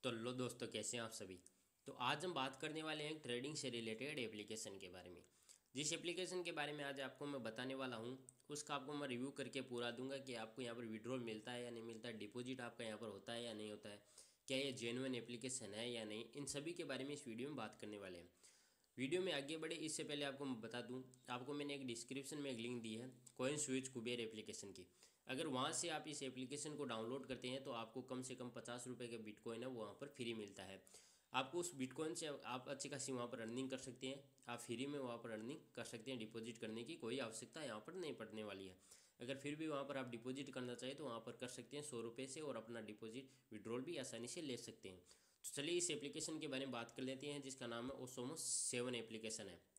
तो लो दोस्तों, कैसे हैं आप सभी। तो आज हम बात करने वाले हैं ट्रेडिंग से रिलेटेड एप्लीकेशन के बारे में। जिस एप्लीकेशन के बारे में आज आपको मैं बताने वाला हूं, उसका आपको मैं रिव्यू करके पूरा दूंगा कि आपको यहां पर विड्रॉल मिलता है या नहीं मिलता है, डिपॉजिट आपका यहां पर होता है या नहीं होता है, क्या ये जेन्युइन एप्लीकेशन है या नहीं, इन सभी के बारे में इस वीडियो में बात करने वाले हैं। वीडियो में आगे बढ़े इससे पहले आपको मैं बता दूं, आपको मैंने एक डिस्क्रिप्शन में एक लिंक दी है कॉइन स्विच कुबेर एप्लीकेशन की। अगर वहाँ से आप इस एप्लीकेशन को डाउनलोड करते हैं तो आपको कम से कम 50 रुपये का बिटकॉइन है वो वहाँ पर फ्री मिलता है। आपको उस बिटकॉइन से आप अच्छी खासी वहाँ पर अर्निंग कर सकते हैं। आप फ्री में वहाँ पर अर्निंग कर सकते हैं। डिपॉजिट करने की कोई आवश्यकता यहाँ पर नहीं पड़ने वाली है। अगर फिर भी वहाँ पर आप डिपॉजिट करना चाहें तो वहाँ पर कर सकते हैं 100 रुपये से, और अपना डिपॉजिट विड्रॉल भी आसानी से ले सकते हैं। तो चलिए इस एप्लीकेशन के बारे में बात कर लेते हैं, जिसका नाम है ओसोमो 7 एप्लीकेशन है।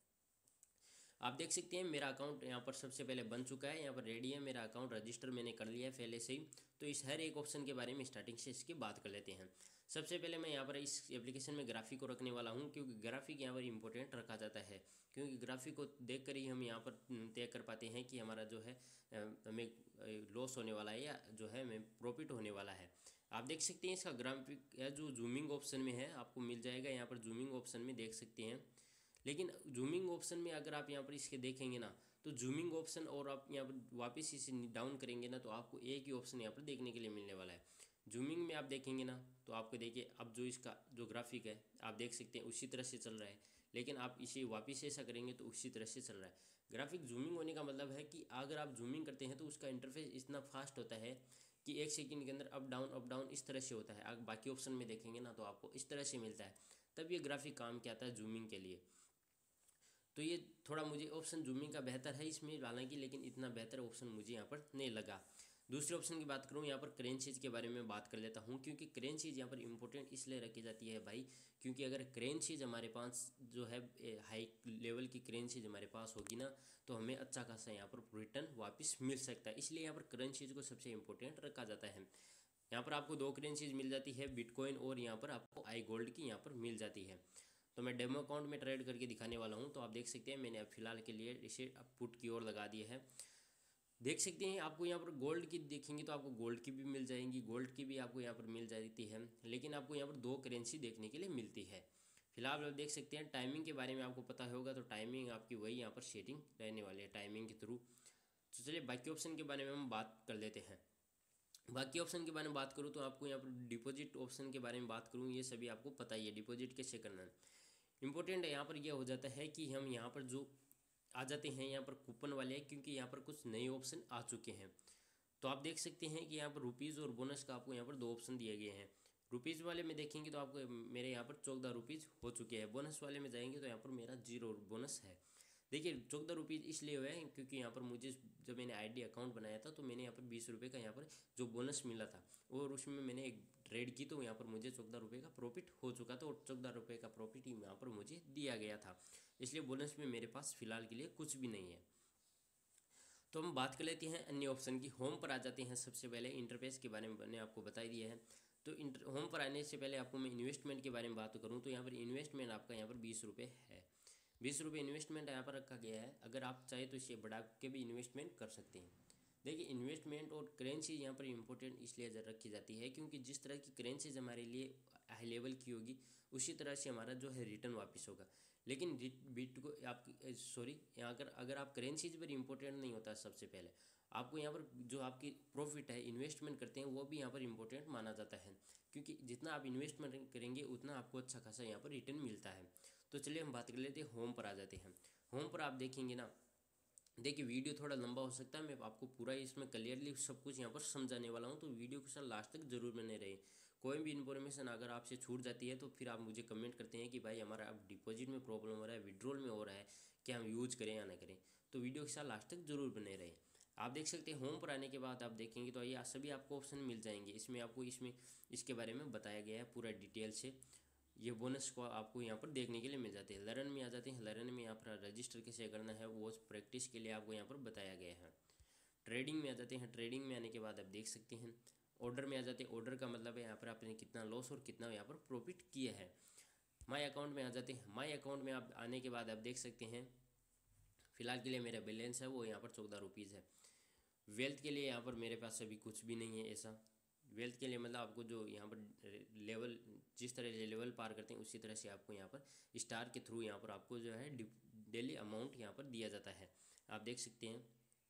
आप देख सकते हैं मेरा अकाउंट यहाँ पर सबसे पहले बन चुका है, यहाँ पर रेडी है मेरा अकाउंट, रजिस्टर मैंने कर लिया है पहले से ही। तो इस हर एक ऑप्शन के बारे में स्टार्टिंग से इसकी बात कर लेते हैं। सबसे पहले मैं यहाँ पर इस एप्लीकेशन में ग्राफिक को रखने वाला हूँ, क्योंकि ग्राफिक यहाँ पर इंपॉर्टेंट रखा जाता है। क्योंकि ग्राफिक को देख कर ही हम यहाँ पर तय कर पाते हैं कि हमारा जो है हमें लॉस होने वाला है या जो है हमें प्रॉफिट होने वाला है। आप देख सकते हैं इसका ग्राफिक या जो जूमिंग ऑप्शन में है आपको मिल जाएगा, यहाँ पर जूमिंग ऑप्शन में देख सकते हैं। लेकिन जूमिंग ऑप्शन में अगर आप यहाँ पर इसके देखेंगे ना, तो जूमिंग ऑप्शन और आप यहाँ पर वापस इसे डाउन करेंगे ना, तो आपको एक ही ऑप्शन यहाँ पर देखने के लिए मिलने वाला है। जूमिंग में आप देखेंगे ना तो आपको देखिए अब जो इसका जो ग्राफिक है आप देख सकते हैं उसी तरह से चल रहा है। लेकिन आप इसे वापस ऐसा करेंगे तो उसी तरह से चल रहा है। ग्राफिक जूमिंग होने का मतलब है कि अगर आप जूमिंग करते हैं तो उसका इंटरफेस इतना फास्ट होता है कि 1 सेकंड के अंदर अप डाउन इस तरह से होता है। आप बाकी ऑप्शन में देखेंगे ना तो आपको इस तरह से मिलता है। तब ये ग्राफिक काम क्या आता है जूमिंग के लिए। तो ये थोड़ा मुझे ऑप्शन जूमिंग का बेहतर है इसमें हालांकि, लेकिन इतना बेहतर ऑप्शन मुझे यहाँ पर नहीं लगा। दूसरे ऑप्शन की बात करूँ, यहाँ पर करेंसीज के बारे में बात कर लेता हूँ, क्योंकि करेंसीज यहाँ पर इंपॉर्टेंट इसलिए रखी जाती है भाई, क्योंकि अगर करेंसीज हमारे पास जो है हाई लेवल की करेंसीज हमारे पास होगी ना, तो हमें अच्छा खासा यहाँ पर रिटर्न वापस मिल सकता है। इसलिए यहाँ पर करेंसीज को सबसे इंपॉर्टेंट रखा जाता है। यहाँ पर आपको दो करेंसीज मिल जाती है, बिटकॉइन और यहाँ पर आपको आई गोल्ड की यहाँ पर मिल जाती है। तो मैं डेमो अकाउंट में ट्रेड करके दिखाने वाला हूँ। तो आप देख सकते हैं मैंने अब फिलहाल के लिए इसे अब पुट की ओर लगा दिया है। देख सकते हैं आपको यहाँ पर गोल्ड की देखेंगे तो आपको गोल्ड की भी मिल जाएंगी, गोल्ड की भी आपको यहाँ पर मिल जाती है। लेकिन आपको यहाँ पर दो करेंसी देखने के लिए मिलती है। फिलहाल आप देख सकते हैं टाइमिंग के बारे में आपको पता होगा, तो टाइमिंग आपकी वही यहाँ पर सेटिंग रहने वाली है टाइमिंग के थ्रू। तो चलिए बाकी ऑप्शन के बारे में हम बात कर लेते हैं। बाकी ऑप्शन के बारे में बात करूँ तो आपको यहाँ पर डिपॉजिट ऑप्शन के बारे में बात करूँ, ये सभी आपको पता ही है डिपॉजिट कैसे करना है। इंपॉर्टेंट यहाँ पर यह हो जाता है कि हम यहाँ पर जो आ जाते हैं यहाँ पर कूपन वाले, क्योंकि यहाँ पर कुछ नए ऑप्शन आ चुके हैं। तो आप देख सकते हैं कि यहाँ पर रुपीज़ और बोनस का आपको यहाँ पर दो ऑप्शन दिए गए हैं। रुपीज़ वाले में देखेंगे तो आपको मेरे यहाँ पर 14 रुपीज़ हो चुके हैं। बोनस वाले में जाएंगे तो यहाँ पर मेरा 0 बोनस है। देखिए 14 रुपीज़ इसलिए हुआ है क्योंकि यहाँ पर मुझे जब मैंने आईडी अकाउंट बनाया था तो मैंने यहाँ पर 20 रुपये का यहाँ पर जो बोनस मिला था और उसमें मैंने एक ट्रेड की, तो यहाँ पर मुझे 14 रुपये का प्रॉफिट हो चुका था और 14 रुपये का प्रॉफिट ही यहाँ पर मुझे दिया गया था। इसलिए बोनस में मेरे पास फ़िलहाल के लिए कुछ भी नहीं है। तो हम बात कर लेते हैं अन्य ऑप्शन की। होम पर आ जाते हैं। सबसे पहले इंटरफेस के बारे में मैंने आपको बता ही दिया है। तो होम पर आने से पहले आपको मैं इन्वेस्टमेंट के बारे में बात करूँ तो यहाँ पर इन्वेस्टमेंट आपका यहाँ पर 20 रुपये है। 20 रुपये इन्वेस्टमेंट यहाँ पर रखा गया है। अगर आप चाहे तो इसे बढ़ा के भी इन्वेस्टमेंट कर सकते हैं। देखिए इन्वेस्टमेंट और करेंसी यहाँ पर इंपॉर्टेंट इसलिए रखी जाती है क्योंकि जिस तरह की करेंसीज हमारे लिए हाई लेवल की होगी उसी तरह से हमारा जो है रिटर्न वापस होगा। लेकिन बिट को आपकी सॉरी यहाँ अगर आप करेंसीज पर इंपॉर्टेंट नहीं होता, सबसे पहले आपको यहाँ पर जो आपकी प्रॉफिट है इन्वेस्टमेंट करते हैं वो भी यहाँ पर इंपॉर्टेंट माना जाता है, क्योंकि जितना आप इन्वेस्टमेंट करेंगे उतना आपको अच्छा खासा यहाँ पर रिटर्न मिलता है। तो चलिए हम बात कर लेते हैं, होम पर आ जाते हैं। होम पर आप देखेंगे ना, देखिए वीडियो थोड़ा लंबा हो सकता है, मैं आपको पूरा इसमें क्लियरली सब कुछ यहाँ पर समझाने वाला हूँ, तो वीडियो के साथ लास्ट तक जरूर बने रहे। कोई भी इन्फॉर्मेशन अगर आपसे छूट जाती है तो फिर आप मुझे कमेंट करते हैं कि भाई हमारा अब डिपॉजिट में प्रॉब्लम हो रहा है, विड्रॉल में हो रहा है, क्या हम यूज करें या ना करें। तो वीडियो के साथ लास्ट तक जरूर बने रहे। आप देख सकते हैं होम पर आने के बाद आप देखेंगे तो ये सभी आपको ऑप्शन मिल जाएंगे। इसमें आपको इसके बारे में बताया गया है पूरा डिटेल से। ये बोनस को आपको यहाँ पर देखने के लिए मिल जाते हैं। लर्न में आ जाते हैं। लर्न में यहाँ पर रजिस्टर कैसे करना है वो प्रैक्टिस के लिए आपको यहाँ पर बताया गया है। ट्रेडिंग में आ जाते हैं। ट्रेडिंग में आने के बाद आप देख सकते हैं ऑर्डर में आ जाते हैं। ऑर्डर का मतलब है यहाँ पर आपने कितना लॉस और कितना यहाँ पर प्रॉफिट किया है। माई अकाउंट में आ जाते हैं। माई अकाउंट में आप आने के बाद आप देख सकते हैं फिलहाल के लिए मेरा बैलेंस है वो यहाँ पर 14 रुपीज़ है। वेल्थ के लिए यहाँ पर मेरे पास अभी कुछ भी नहीं है ऐसा। वेल्थ के लिए मतलब आपको जो यहाँ पर लेवल जिस तरह से लेवल पार करते हैं उसी तरह से आपको यहाँ पर स्टार के थ्रू यहाँ पर आपको जो है डेली अमाउंट यहाँ पर दिया जाता है। आप देख सकते हैं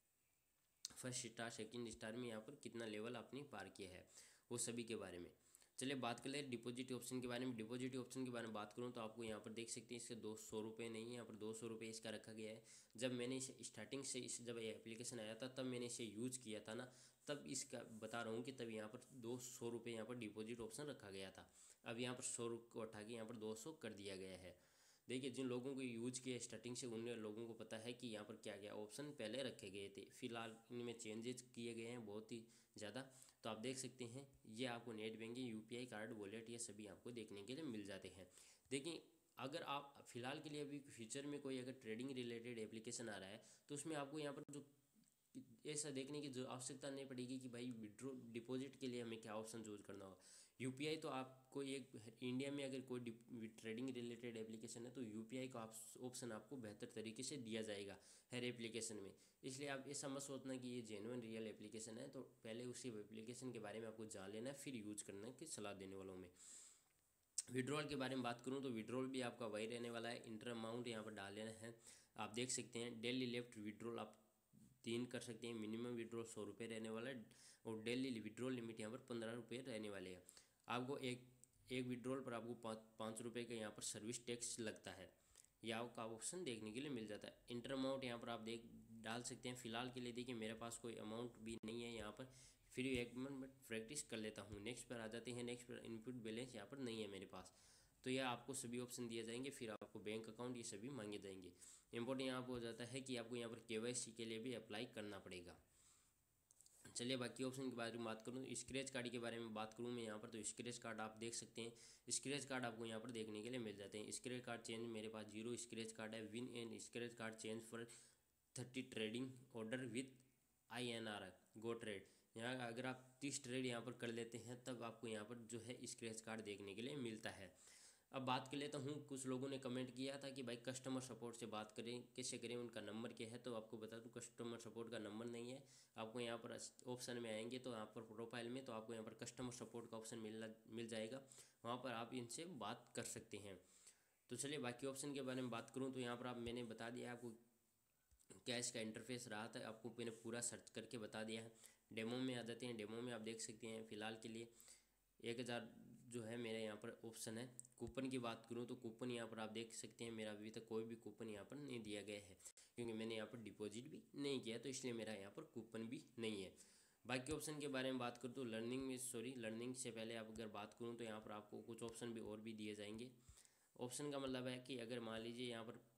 फर्स्ट स्टार सेकंड स्टार में यहाँ पर कितना लेवल आपने पार किया है, वो सभी के बारे में। चलिए बात कर ले डिपॉजिट ऑप्शन के बारे में। डिपॉजिट ऑप्शन के बारे में बात करूँ तो आपको यहाँ पर देख सकते हैं इसके 200 रुपये नहीं है, यहाँ पर 200 रुपये इसका रखा गया है। जब मैंने इसे स्टार्टिंग से जब ये एप्लीकेशन आया था तब मैंने इसे यूज़ किया था ना, तब इसका बता रहा हूँ कि तब यहाँ पर 200 रुपये यहाँ पर डिपॉजिट ऑप्शन रखा गया था। अब यहाँ पर 100 को उठा के यहाँ पर 200 कर दिया गया है। देखिए जिन लोगों को यूज किया स्टार्टिंग से उन लोगों को पता है कि यहाँ पर क्या क्या ऑप्शन पहले रखे गए थे, फिलहाल इनमें चेंजेस किए गए हैं बहुत ही ज़्यादा। तो आप देख सकते हैं ये आपको net banking, UPI card, wallet, ये सभी आपको देखने के लिए मिल जाते हैं। देखिए अगर आप फिलहाल के लिए अभी फ्यूचर में कोई अगर ट्रेडिंग रिलेटेड एप्लीकेशन आ रहा है तो उसमें आपको यहाँ पर जो ऐसा देखने की जो आवश्यकता नहीं पड़ेगी कि भाई विड्रॉ डिपॉजिट के लिए हमें क्या ऑप्शन यूज़ करना होगा। यूपीआई तो आपको एक इंडिया में अगर कोई ट्रेडिंग रिलेटेड एप्लीकेशन है तो यूपीआई का ऑप्शन आपको बेहतर तरीके से दिया जाएगा हर एप्लीकेशन में। इसलिए आप ऐसा मत सोचना कि ये जेन्युइन रियल एप्लीकेशन है, तो पहले उसी एप्लीकेशन के बारे में आपको जान लेना है फिर यूज़ करने की सलाह देने वालों में। विड्रॉल के बारे में बात करूँ तो विड्रॉल भी आपका वही रहने वाला है, इंटर अमाउंट यहाँ पर डाल लेना है। आप देख सकते हैं डेली लेफ्ट विड्रॉल आप 3 कर सकते हैं, मिनिमम विड्रॉल 100 रुपये रहने वाला है और डेली विड्रॉल लिमिट यहाँ पर 15 रुपये रहने वाले हैं। आपको एक विड्रॉल पर आपको 5 रुपये का यहाँ पर सर्विस टैक्स लगता है, या आपका ऑप्शन देखने के लिए मिल जाता है। इंटर अमाउंट यहाँ पर आप डाल सकते हैं। फिलहाल के लिए देखिए मेरे पास कोई अमाउंट भी नहीं है यहाँ पर, फिर एक मिनट प्रैक्टिस कर लेता हूँ। नेक्स्ट पर आ जाते हैं। नेक्स्ट पर इनपुट बैलेंस यहाँ पर नहीं है मेरे पास, तो यह आपको सभी ऑप्शन दिए जाएंगे, फिर आपको बैंक अकाउंट ये सभी मांगे जाएंगे। इंपॉर्टेंट यहाँ पर हो जाता है कि आपको यहाँ पर केवाईसी के लिए भी अप्लाई करना पड़ेगा। चलिए बाकी ऑप्शन के बारे में बात करूँ, स्क्रैच कार्ड के बारे में बात करूँ मैं यहाँ पर, तो स्क्रैच कार्ड आप देख सकते हैं। स्क्रैच कार्ड आपको यहाँ पर देखने के लिए मिल जाते हैं। स्क्रैच कार्ड चेंज मेरे पास 0 स्क्रैच कार्ड है। Win and scratch card change for 30 trading order with INR go trade. यहाँ अगर आप 30 ट्रेड यहाँ पर कर लेते हैं तब आपको यहाँ पर जो है स्क्रैच कार्ड देखने के लिए मिलता है। अब बात कर लेता हूँ, कुछ लोगों ने कमेंट किया था कि भाई कस्टमर सपोर्ट से बात करें, कैसे करें, उनका नंबर क्या है। तो आपको बता दूँ कस्टमर सपोर्ट का नंबर नहीं है। आपको यहाँ पर ऑप्शन में आएंगे तो यहाँ पर प्रोफाइल में तो आपको यहाँ पर कस्टमर सपोर्ट का ऑप्शन मिल जाएगा, वहाँ पर आप इनसे बात कर सकते हैं। तो चलिए बाकी ऑप्शन के बारे में बात करूँ तो यहाँ पर आप मैंने बता दिया आपको क्या इसका इंटरफेस रहा था, आपको मैंने पूरा सर्च करके बता दिया है। डेमो में आ जाते हैं। डेमो में आप देख सकते हैं फ़िलहाल के लिए 1000 जो है मेरे यहाँ पर ऑप्शन है। कूपन की बात करूँ तो कूपन यहाँ पर आप देख सकते हैं मेरा अभी तक कोई भी कूपन यहाँ पर नहीं दिया गया है, क्योंकि मैंने यहाँ पर डिपॉजिट भी नहीं किया, तो इसलिए मेरा यहाँ पर कूपन भी नहीं है। बाकी ऑप्शन के बारे में बात करूँ तो लर्निंग से पहले आप अगर बात करूँ तो यहाँ पर आपको कुछ ऑप्शन भी और भी दिए जाएंगे। ऑप्शन का मतलब है कि अगर मान लीजिए यहाँ पर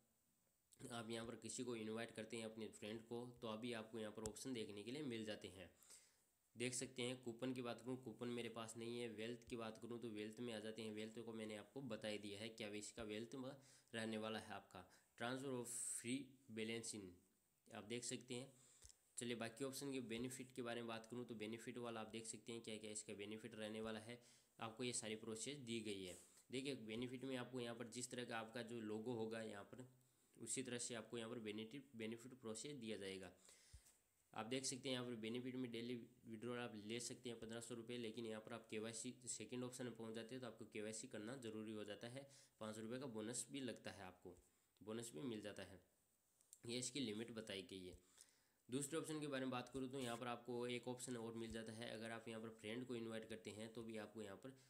आप यहाँ पर किसी को इनवाइट करते हैं अपने फ्रेंड को, तो अभी आपको यहाँ पर ऑप्शन देखने के लिए मिल जाते हैं। देख सकते हैं। कूपन की बात करूँ, कूपन मेरे पास नहीं है। वेल्थ की बात करूँ तो वेल्थ में आ जाते हैं। वेल्थ को मैंने आपको बता ही दिया है क्या इसका वेल्थ रहने वाला है आपका। Transfer of free balance in आप देख सकते हैं। चलिए बाकी ऑप्शन के बेनिफिट के बारे में बात करूँ तो बेनिफिट वाला आप देख सकते हैं क्या क्या इसका बेनिफिट रहने वाला है। आपको ये सारी प्रोसेस दी गई है। देखिए बेनिफिट में आपको यहाँ पर जिस तरह का आपका जो लोगो होगा यहाँ पर उसी तरह से आपको यहाँ पर बेनिफिट प्रोसेस दिया जाएगा। आप देख सकते हैं यहाँ पर बेनिफिट में डेली विड्रॉल आप ले सकते हैं 1500 रुपये, लेकिन यहाँ पर आप केवाईसी सेकंड ऑप्शन में पहुँच जाते हैं तो आपको केवाईसी करना ज़रूरी हो जाता है। 500 रुपये का बोनस भी लगता है, आपको बोनस भी मिल जाता है। ये इसकी लिमिट बताई गई है। दूसरे ऑप्शन के बारे में बात करूँ तो यहाँ पर आपको एक ऑप्शन और मिल जाता है। अगर आप यहाँ पर फ्रेंड को इन्वाइट करते हैं तो भी आपको यहाँ पर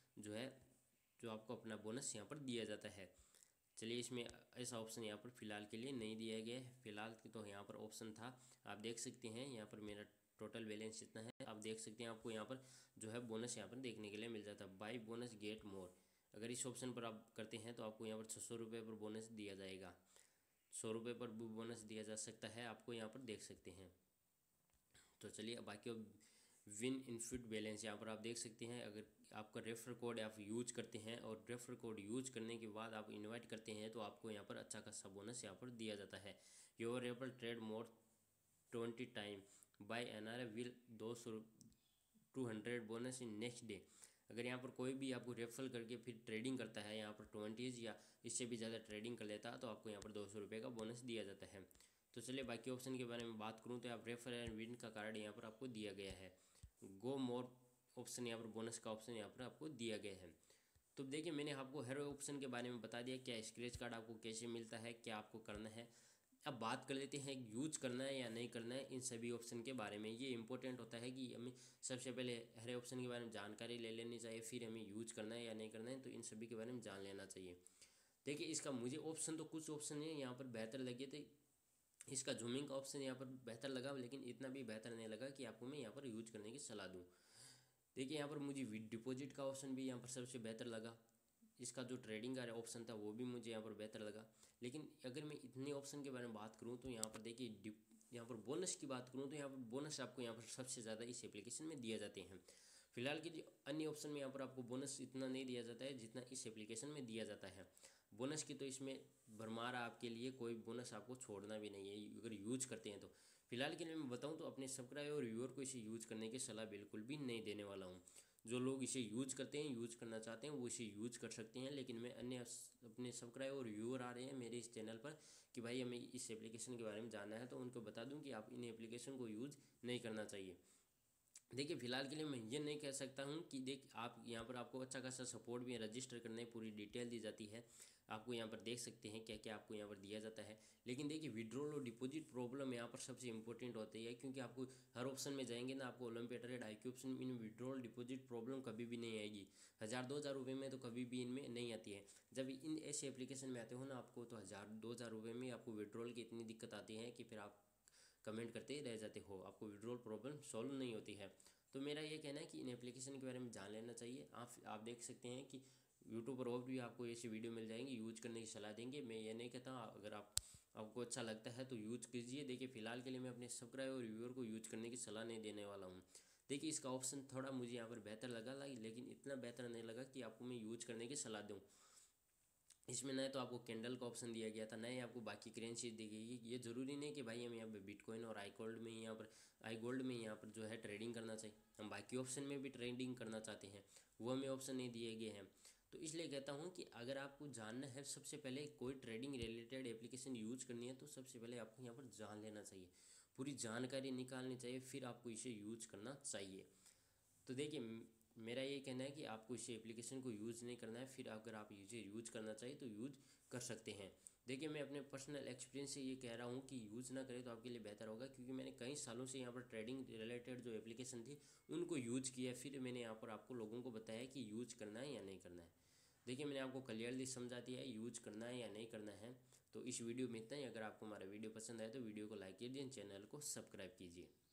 जो आपको अपना बोनस यहाँ पर दिया जाता है। चलिए इसमें ऐसा ऑप्शन यहाँ पर फ़िलहाल के लिए नहीं दिया गया है। फ़िलहाल तो यहाँ पर ऑप्शन था, आप देख सकते हैं यहाँ पर मेरा टोटल बैलेंस इतना है। आप देख सकते हैं आपको यहाँ पर जो है बोनस यहाँ पर देखने के लिए मिल जाता है। बाय बोनस गेट मोर, अगर इस ऑप्शन पर आप करते हैं तो आपको यहाँ पर 600 रुपये पर बोनस दिया जाएगा। 100 रुपये पर भी बोनस दिया जा सकता है, आपको यहाँ पर देख सकते हैं। तो चलिए बाकी विन इनफिट बैलेंस यहाँ पर आप देख सकते हैं। अगर आपका रेफर कोड आप यूज करते हैं और रेफर कोड यूज करने के बाद आप इनवाइट करते हैं तो आपको यहाँ पर अच्छा खासा बोनस यहाँ पर दिया जाता है। Your refer trade more 20 time by NR will 200 bonus in next day. अगर यहाँ पर कोई भी आपको रेफर करके फिर ट्रेडिंग करता है यहाँ पर 20 या इससे भी ज़्यादा ट्रेडिंग कर लेता है तो आपको यहाँ पर 200 रुपये का बोनस दिया जाता है। तो चलिए बाकी ऑप्शन के बारे में बात करूँ तो आप रेफर एंड विन का कार्ड यहाँ पर आपको दिया गया है। गो मोर ऑप्शन यहाँ पर बोनस का ऑप्शन यहाँ पर आपको दिया गया है। तो देखिए मैंने आपको हर ऑप्शन के बारे में बता दिया, क्या स्क्रैच कार्ड आपको कैसे मिलता है, क्या आपको करना है। अब बात कर लेते हैं यूज करना है या नहीं करना है इन सभी ऑप्शन के बारे में। ये इंपॉर्टेंट होता है कि हमें सबसे पहले हर ऑप्शन के बारे में जानकारी ले लेनी चाहिए, फिर हमें यूज करना है या नहीं करना है, तो इन सभी के बारे में जान लेना चाहिए। देखिए इसका मुझे ऑप्शन तो कुछ ऑप्शन है यहाँ पर बेहतर लगे थे। इसका जूमिंग का ऑप्शन यहाँ पर बेहतर लगा, लेकिन इतना भी बेहतर नहीं लगा कि आपको मैं यहाँ पर यूज करने की सलाह दूँ। देखिए यहाँ पर मुझे डिपॉजिट का ऑप्शन भी यहाँ पर सबसे बेहतर लगा। इसका जो ट्रेडिंग का ऑप्शन था वो भी मुझे यहाँ पर बेहतर लगा। लेकिन अगर मैं इतने ऑप्शन के बारे में बात करूँ तो यहाँ पर देखिए यहाँ पर बोनस की बात करूँ तो यहाँ पर बोनस आपको यहाँ पर सबसे ज़्यादा इस एप्लीकेशन में दिए जाते हैं। फिलहाल के जो अन्य ऑप्शन में यहाँ पर आपको बोनस इतना नहीं दिया जाता है जितना इस एप्लीकेशन में दिया जाता है। बोनस की तो इसमें भरमार आपके लिए, कोई बोनस आपको छोड़ना भी नहीं है अगर यूज करते हैं तो। फिलहाल के लिए मैं बताऊं तो अपने सब्सक्राइबर और व्यूअर को इसे यूज करने की सलाह बिल्कुल भी नहीं देने वाला हूं। जो लोग इसे यूज करते हैं, यूज करना चाहते हैं, वो इसे यूज कर सकते हैं। लेकिन मैं अन्य अपने सब्सक्राइबर और व्यूअर आ रहे हैं मेरे इस चैनल पर कि भाई हमें इस एप्लीकेशन के बारे में जानना है, तो उनको बता दूं कि आप इन एप्लीकेशन को यूज़ नहीं करना चाहिए। देखिए फिलहाल के लिए मैं ये नहीं कह सकता हूँ कि देख आप यहाँ पर आपको अच्छा खासा सपोर्ट भी रजिस्टर करने पूरी डिटेल दी जाती है। आपको यहाँ पर देख सकते हैं क्या क्या आपको यहाँ पर दिया जाता है। लेकिन देखिए विड्रॉल और डिपॉजिट प्रॉब्लम यहाँ पर सबसे इंपॉर्टेंट होती है, क्योंकि आपको हर ऑप्शन में जाएंगे ना, आपको Olympia trade IQ option in withdrawal deposit problem कभी भी नहीं आएगी। 1000-2000 रुपये में तो कभी भी इनमें नहीं आती है। जब इन ऐसे एप्लीकेशन में आते हो ना आपको, तो 1000-2000 रुपये में आपको विड्रॉल की इतनी दिक्कत आती है कि फिर आप कमेंट करते ही रह जाते हो, आपको विड्रॉल प्रॉब्लम सॉल्व नहीं होती है। तो मेरा ये कहना है कि इन एप्लीकेशन के बारे में जान लेना चाहिए। आप देख सकते हैं कि यूट्यूब पर और भी आपको ऐसी वीडियो मिल जाएंगी, यूज करने की सलाह देंगे। मैं ये नहीं कहता, अगर आपको अच्छा लगता है तो यूज कीजिए। देखिए फिलहाल के लिए मैं अपने सब्सक्राइबर और व्यूअर को यूज करने की सलाह नहीं देने वाला हूँ। देखिए इसका ऑप्शन थोड़ा मुझे यहाँ पर बेहतर लगा, लेकिन इतना बेहतर नहीं लगा कि आपको मैं यूज करने की सलाह दूँ। इसमें न तो आपको कैंडल का ऑप्शन दिया गया था, न ही आपको बाकी करेंसी दी गई। ये ज़रूरी नहीं कि भाई हम यहाँ पे बिटकॉइन और आई गोल्ड में यहाँ पर जो है ट्रेडिंग करना चाहिए। हम बाकी ऑप्शन में भी ट्रेडिंग करना चाहते हैं, वो हमें ऑप्शन नहीं दिए गए हैं। तो इसलिए कहता हूँ कि अगर आपको जानना है, सबसे पहले कोई ट्रेडिंग रिलेटेड एप्लीकेशन यूज करनी है तो सबसे पहले आपको यहाँ पर जान लेना चाहिए, पूरी जानकारी निकालनी चाहिए, फिर आपको इसे यूज करना चाहिए। तो देखिए मेरा ये कहना है कि आपको इस एप्लीकेशन को यूज़ नहीं करना है, फिर अगर आप इसे यूज़ करना चाहिए तो यूज़ कर सकते हैं। देखिए मैं अपने पर्सनल एक्सपीरियंस से ये कह रहा हूँ कि यूज़ ना करें तो आपके लिए बेहतर होगा, क्योंकि मैंने कई सालों से यहाँ पर ट्रेडिंग रिलेटेड जो एप्लीकेशन थी उनको यूज़ किया, फिर मैंने यहाँ पर आपको लोगों को बताया कि यूज़ करना है या नहीं करना है। देखिए मैंने आपको क्लियरली समझा दिया है यूज़ करना है या नहीं करना है। तो इस वीडियो में इतना ही। अगर आपको हमारा वीडियो पसंद आए तो वीडियो को लाइक कीजिए, चैनल को सब्सक्राइब कीजिए।